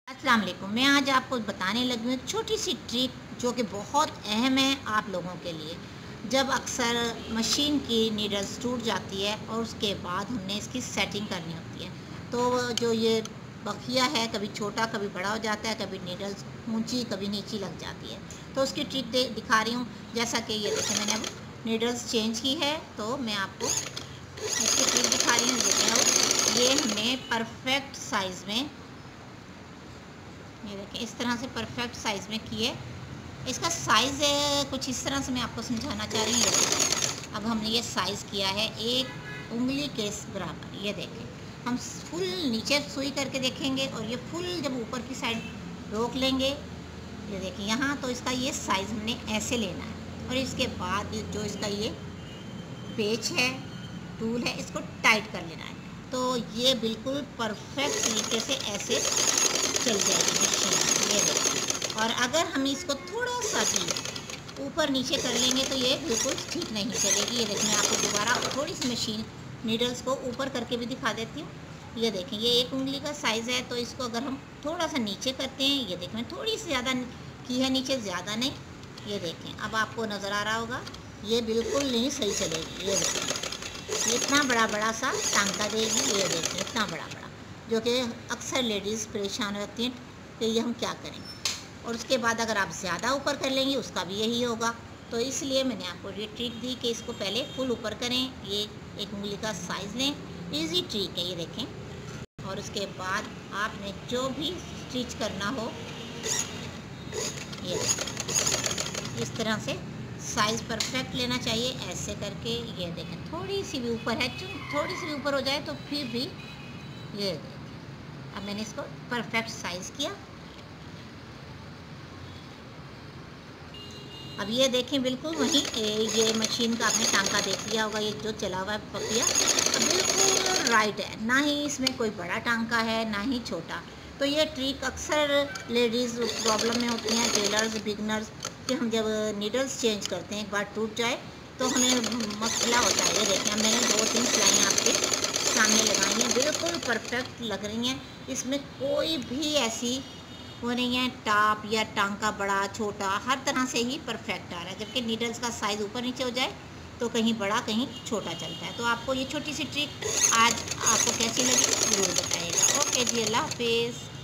अस्सलाम वालेकुम। मैं आज आपको बताने लगी हूँ एक छोटी सी ट्रिक जो कि बहुत अहम है आप लोगों के लिए। जब अक्सर मशीन की नीडल्स टूट जाती है और उसके बाद हमने इसकी सेटिंग करनी होती है, तो जो ये बखिया है कभी छोटा कभी बड़ा हो जाता है, कभी नीडल्स ऊंची कभी नीची लग जाती है। तो उसकी ट्रिक दिखा रही हूँ। जैसा कि ये देखें, मैंने अब नीडल्स चेंज की है तो मैं आपको इसकी ट्रिक दिखा रही हूँ। देखें, ये हमने परफेक्ट साइज़ में, ये देखें, इस तरह से परफेक्ट साइज़ में किए। इसका साइज़ कुछ इस तरह से मैं आपको समझाना चाह रही हूँ। अब हमने ये साइज़ किया है एक उंगली के बराबर। ये देखें, हम फुल नीचे सुई करके देखेंगे और ये फुल जब ऊपर की साइड रोक लेंगे, ये देखिए यहाँ, तो इसका ये साइज़ हमने ऐसे लेना है। और इसके बाद जो इसका ये पेच है, टूल है, इसको टाइट कर लेना है। तो ये बिल्कुल परफेक्ट तरीके से ऐसे चल जाएगी मशीन। ये देखिए, और अगर हम इसको थोड़ा सा भी ऊपर नीचे कर लेंगे तो ये बिल्कुल ठीक नहीं चलेगी। ये देखिए, मैं आपको दोबारा थोड़ी सी मशीन नीडल्स को ऊपर करके भी दिखा देती हूँ। ये देखें, ये एक उंगली का साइज़ है, तो इसको अगर हम थोड़ा सा नीचे करते हैं, ये देखें थोड़ी सी ज़्यादा की है नीचे, ज़्यादा नहीं। ये देखें, अब आपको नज़र आ रहा होगा, ये बिल्कुल नहीं सही चलेगी। ये देखें, इतना बड़ा सा टांका देगी। ये देखें, इतना बड़ा, जो कि अक्सर लेडीज़ परेशान होती हैं कि ये हम क्या करें। और उसके बाद अगर आप ज़्यादा ऊपर कर लेंगे उसका भी यही होगा। तो इसलिए मैंने आपको ये ट्रिक दी कि इसको पहले फुल ऊपर करें। ये एक उंगली का साइज़ लें, इजी ट्रिक है, ये देखें। और उसके बाद आपने जो भी स्टिच करना हो, ये इस तरह से साइज़ परफेक्ट लेना चाहिए, ऐसे करके। ये देखें, थोड़ी सी भी ऊपर है, थोड़ी सी भी ऊपर हो जाए तो फिर भी, ये अब मैंने इसको परफेक्ट साइज़ किया। अब ये देखें, बिल्कुल वहीं ये मशीन का आपने टांका देख लिया होगा, ये जो चला हुआ है पपिया, बिल्कुल राइट है। ना ही इसमें कोई बड़ा टांका है ना ही छोटा। तो ये ट्रिक अक्सर लेडीज़ प्रॉब्लम में होती हैं, टेलर्स, बिगनर्स, कि हम जब नीडल्स चेंज करते हैं, एक बार टूट जाए तो हमें मसला होता है। ये देखें, मैंने 2-3 सिलाइयाँ आपके सामने लगाई हैं, बिल्कुल परफेक्ट लग रही हैं। इसमें कोई भी ऐसी वो नहीं है टाप या टांका बड़ा छोटा, हर तरह से ही परफेक्ट आ रहा है। जबकि नीडल्स का साइज़ ऊपर नीचे हो जाए तो कहीं बड़ा कहीं छोटा चलता है। तो आपको ये छोटी सी ट्रिक आज आपको कैसी लगी ज़रूर बताइएगा। ओके जी, अल्लाह हाफिज़।